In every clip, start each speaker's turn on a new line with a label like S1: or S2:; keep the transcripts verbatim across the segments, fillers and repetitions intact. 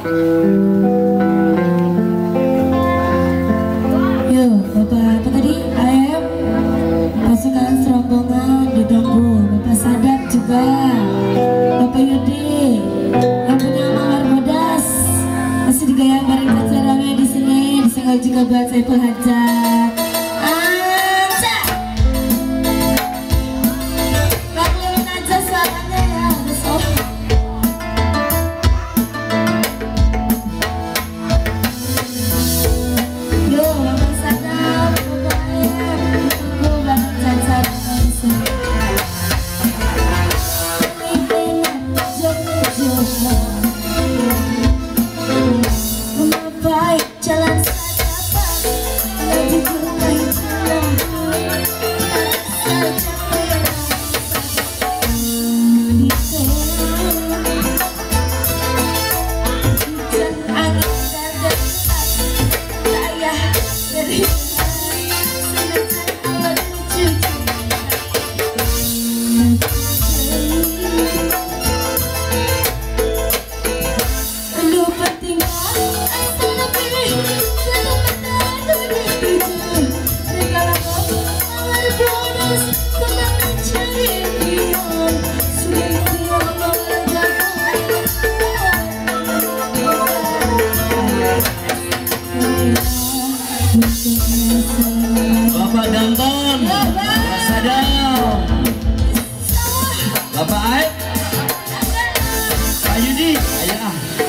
S1: Yo, Bapak apa tadi? A M pasukan serombongan ditunggu. Bapak Sadat juga, Bapak Yudi, yang punya mawar bodas masih digaya bareng jajarannya di sini. Disenggol juga buat Saiful Hajat. Aja, lakuin aja suaranya ya. Besok. Yo, Bapak Sadat, Bapak A M ditunggu bareng jajarannya di sini. Baik jalan saja lagi bermain jalan hujan angin dan saya dari semenjak awal cuci lupa tinggal asal lebih dalam mata tujuh segala mawar bonus tentang mencari pion sulit tiang
S2: Bapak Danton, Bapak Sadam, Bapak Aib, Pak Yudi, ayah.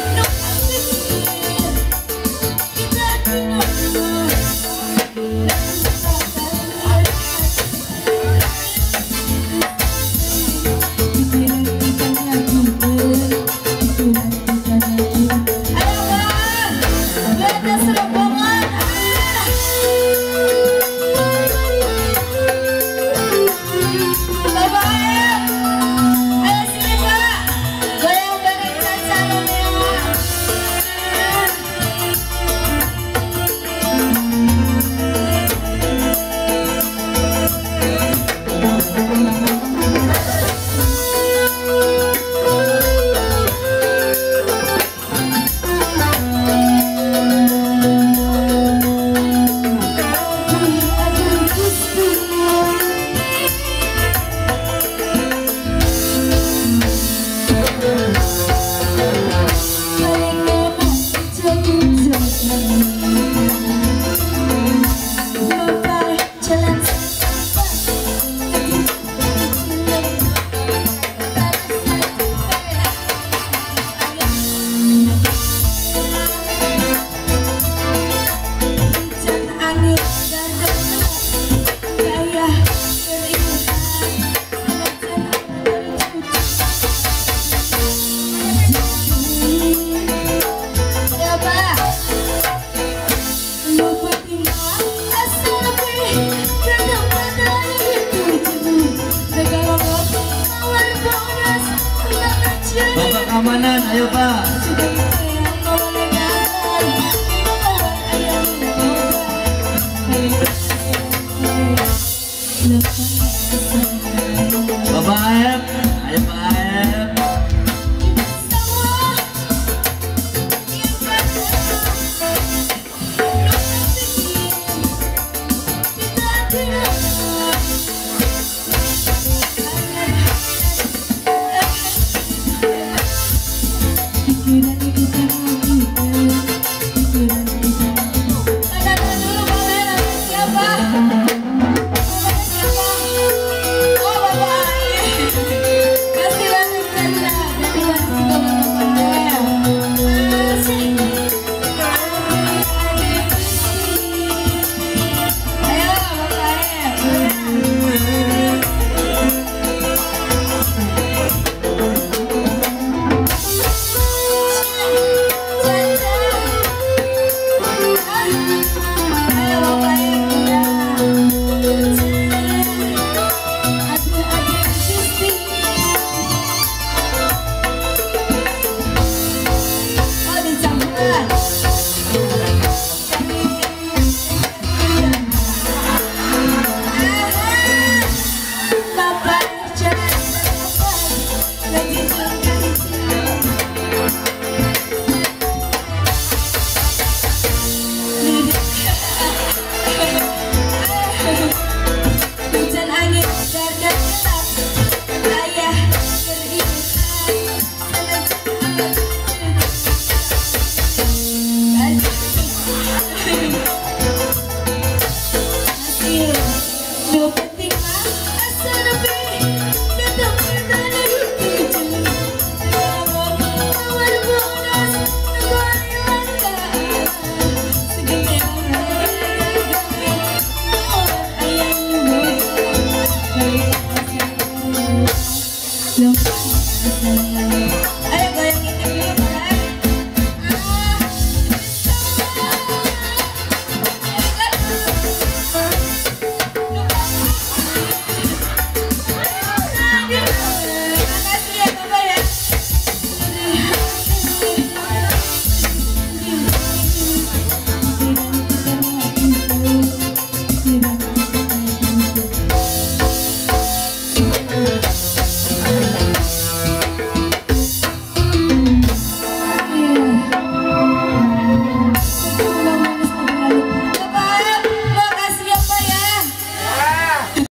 S2: Bapak keamanan, ayo Pak.
S1: Lepas